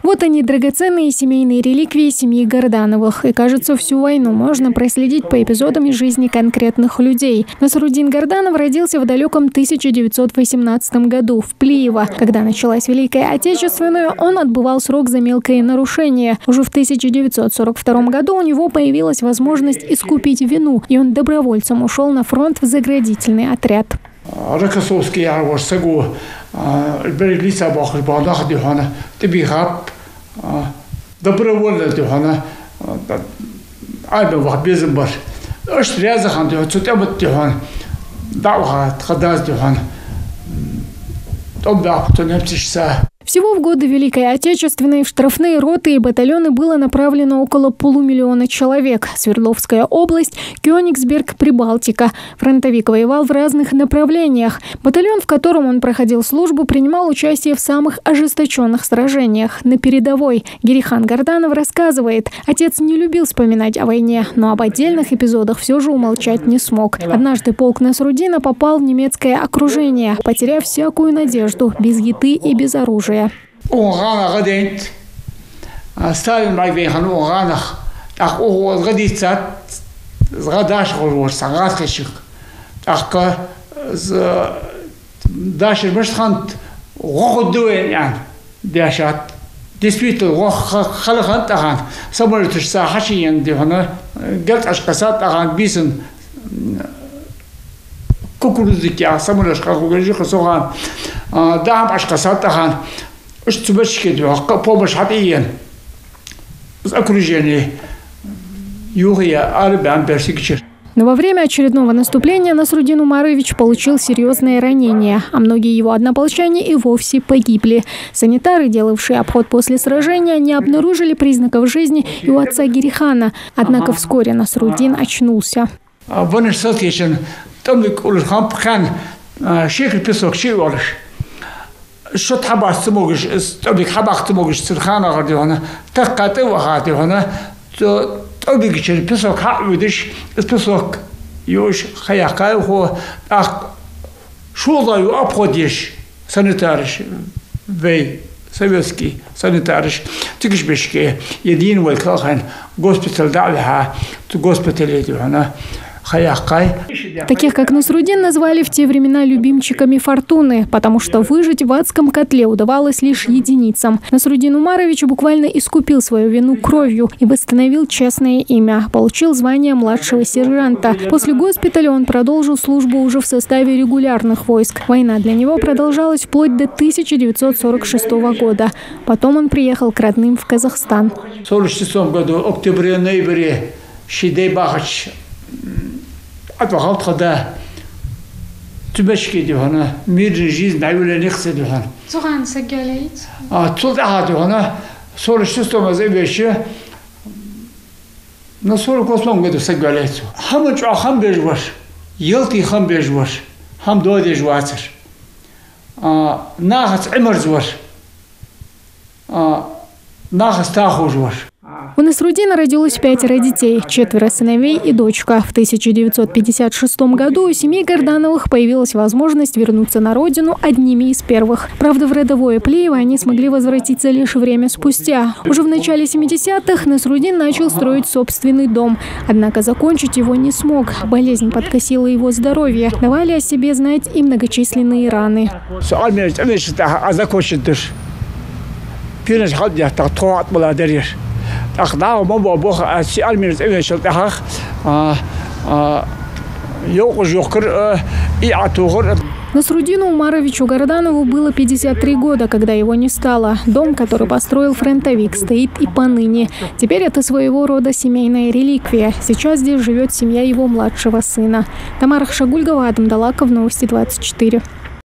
Вот они, драгоценные семейные реликвии семьи Гардановых. И, кажется, всю войну можно проследить по эпизодам из жизни конкретных людей. Насрудин Гарданов родился в далеком 1918 году в Плиево. Когда началась Великая Отечественная, он отбывал срок за мелкое нарушение. Уже в 1942 году у него появилась возможность искупить вину, и он добровольцем ушел на фронт в заградительный отряд. Рокоссовский арварсагу береглица бахрбанах дюхана тибихап добровольно дюхана айбах безбар аш рязахан дюхан цутамат дюхан дауха тхадаз дюхан тобах тунемтишса. Всего в годы Великой Отечественной в штрафные роты и батальоны было направлено около 500 000 человек. Свердловская область, Кёнигсберг, Прибалтика. Фронтовик воевал в разных направлениях. Батальон, в котором он проходил службу, принимал участие в самых ожесточенных сражениях на передовой. Гирихан Гарданов рассказывает, отец не любил вспоминать о войне, но об отдельных эпизодах все же умолчать не смог. Однажды полк Насрудина попал в немецкое окружение, потеряв всякую надежду, без еды и без оружия. Сталин майвехан уганах ах о гадицат згадаш говор сагасхик ахка дашир башхан гогодуэн дашат действительно халхан тахан самолетш сахашин дихана галт ашкасат тахан бисен кукурузики самолеш кагужи хасоган дам ашкасат тахан что башки дюха помощь хатиен окружение югия арбан персикчер. Но во время очередного наступления Насрудин Умарович получил серьезные ранения, а многие его однополчане и вовсе погибли. Санитары, делавшие обход после сражения, не обнаружили признаков жизни и у отца Гирихана. Однако вскоре Насрудин очнулся. Что табас ты можешь, тобик хабах ты можешь сырхана гордиона, так как ты вахатиона, то тобик через песок хавидиш, песок юж хаякаухо, ах шулаю обходишь санитариш, вей советский санитариш, тикшбешки, един войкахан, госпиталь давиха, то госпиталь диона. Таких, как Насрудин, назвали в те времена любимчиками фортуны, потому что выжить в адском котле удавалось лишь единицам. Насрудин Умарович буквально искупил свою вину кровью и восстановил честное имя. Получил звание младшего сержанта. После госпиталя он продолжил службу уже в составе регулярных войск. Война для него продолжалась вплоть до 1946 года. Потом он приехал к родным в Казахстан. В 1946 году, октябре-ноябре, Шидей-Бахач, отвахал тогда тубашки дюхана мирный жизнь наивля нехсе дюхан. Цуган сагялейт. Цулда дюхана 46 мазебеше на 48 году сагялейт. Хамыч ахам бежваш, елти хам бежваш, хам додеш вацер. Нахас имерзваш, нахас тахужваш. У Насрудина родилось 5 детей, 4 сыновей и дочка. В 1956 году у семьи Гардановых появилась возможность вернуться на родину одними из первых. Правда, в родовое Плиево они смогли возвратиться лишь время спустя. Уже в начале 70-х Насрудин начал строить собственный дом. Однако закончить его не смог. Болезнь подкосила его здоровье. Давали о себе знать и многочисленные раны. Насрудину Умаровичу Гарданову было 53 года, когда его не стало. Дом, который построил фронтовик, стоит и поныне. Теперь это своего рода семейная реликвия. Сейчас здесь живет семья его младшего сына. Тамара Хшагульгова, Адам Далаков, Новости 24.